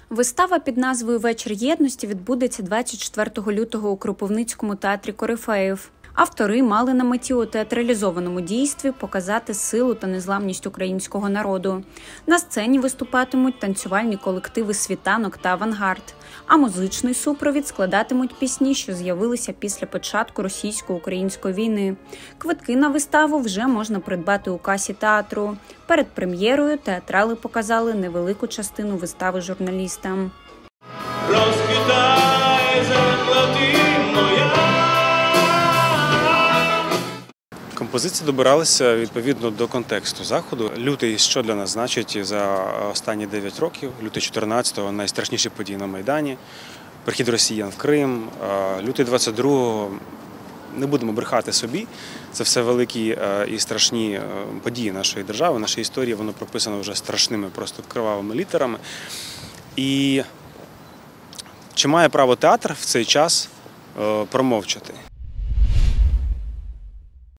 Вистава під назвою «Вечір єдності» відбудеться 24 лютого у Кропивницькому театрі Корифеїв. Автори мали на меті у театралізованому дійстві показати силу та незламність українського народу. На сцені виступатимуть танцювальні колективи «Світанок» та «Авангард», а музичний супровід складатимуть пісні, що з'явилися після початку російсько-української війни. Квитки на виставу вже можна придбати у касі театру. Перед прем'єрою театрали показали невелику частину вистави журналістам. Композиції добиралися відповідно до контексту заходу. Лютий, що для нас значить за останні 9 років, лютий 14-го – найстрашніші події на Майдані, прихід росіян в Крим, лютий 22-го – не будемо брехати собі, це все великі і страшні події нашої держави, нашої історії, воно прописано вже страшними, просто кривавими літерами. І чи має право театр в цей час промовчати?